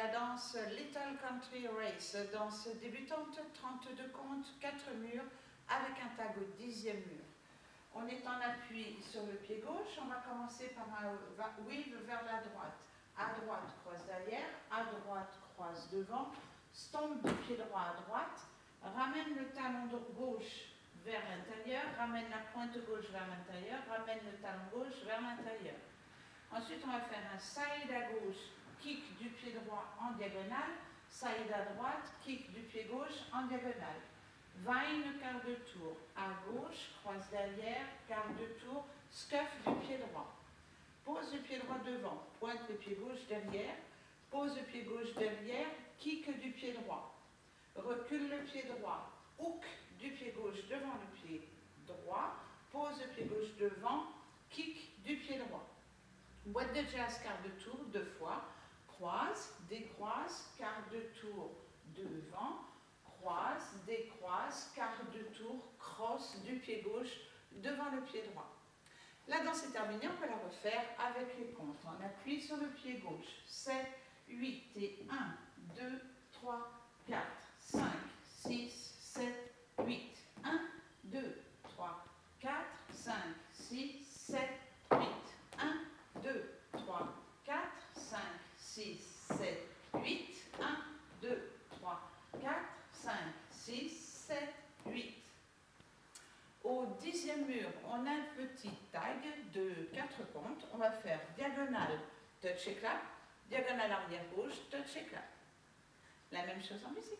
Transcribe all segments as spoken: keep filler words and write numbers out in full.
la danse Little Country Race, danse débutante, trente-deux comptes, quatre murs, avec un tag au dixième mur. On est en appui sur le pied gauche, on va commencer par un weave vers la droite. À droite, croise derrière, à droite, croise devant, stomp du pied droit à droite, ramène le talon gauche vers l'intérieur, ramène la pointe gauche vers l'intérieur, ramène le talon gauche vers l'intérieur. Ensuite, on va faire un side à gauche, kick du pied droit en diagonale, side à droite, kick du pied gauche en diagonale. Vine, quart de tour, à gauche, croise derrière, quart de tour, scuff du pied droit. Pose le pied droit devant, pointe le pied gauche derrière, pose le pied gauche derrière, kick du pied droit. Recule le pied droit, hook du pied gauche devant le pied droit, pose le pied gauche devant, kick du pied droit. Boîte de jazz, quart de tour, deux fois, croise, décroise, quart de tour devant, croise, décroise, quart de tour, crosse du pied gauche devant le pied droit. La danse est terminée, on peut la refaire avec les comptes. On appuie sur le pied gauche, sept, huit et un, deux, trois, quatre, cinq, six, sept, huit. un, deux, trois, quatre, cinq, six, sept, huit. un, deux, trois, quatre, cinq, six, sept, huit. un, deux, trois, quatre, cinq, six, sept, huit. Au dixième mur, on a un petit tag de quatre comptes. On va faire diagonale, touch et clap, diagonale arrière gauche, touch et clap. La même chose en musique.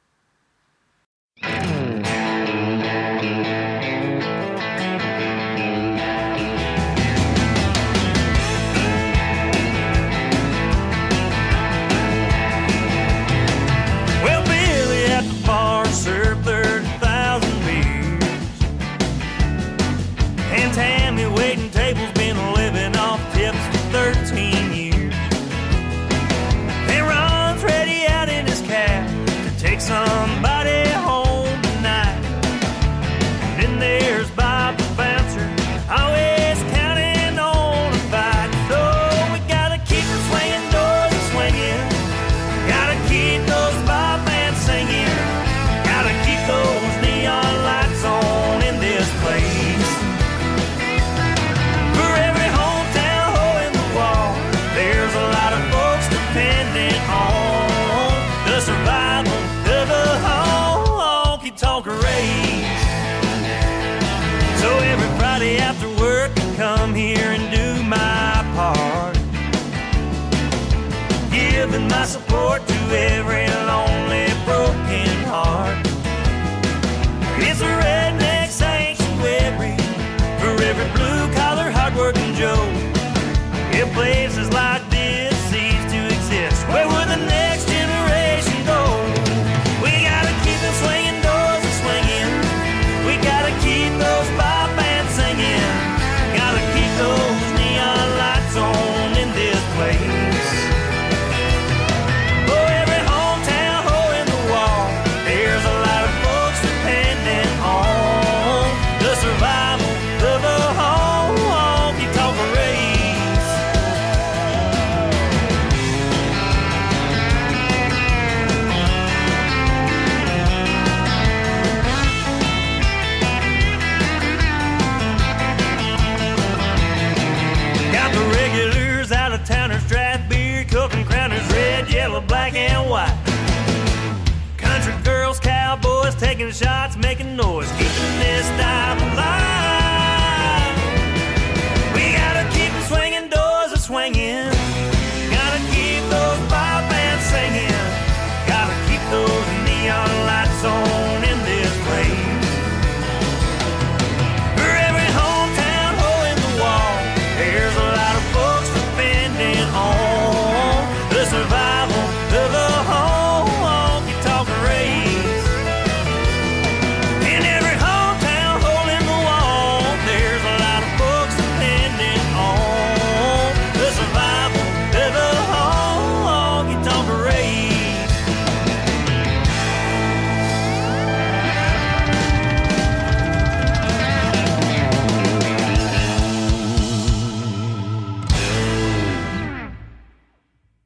Somebody home tonight. And then there's Bob the bouncer, always counting on a fight. So we gotta keep the swinging doors swinging, gotta keep those Bob bands singing, gotta keep those neon lights on in this place. For every hometown hole in the wall, there's a lot of folks depending on the survival of a honky-tonk race. So every Friday after work I come here and do my part, giving my support to every lonely broken heart. It's a redneck sanctuary for every blue-collar hard-working Joe. If places like this cease to exist, where would the next generation go? Swinging doors are swinging, we gotta keep those Bob bands singing, gotta keep those neon lights on in this place. For every hometown hole in the wall, there's a lot of folks depending on the survival of a honky-tonk race. Towners, draft beer, cooking crowners, red, yellow, black, and white. Country girls, cowboys, taking shots, making noise. Keep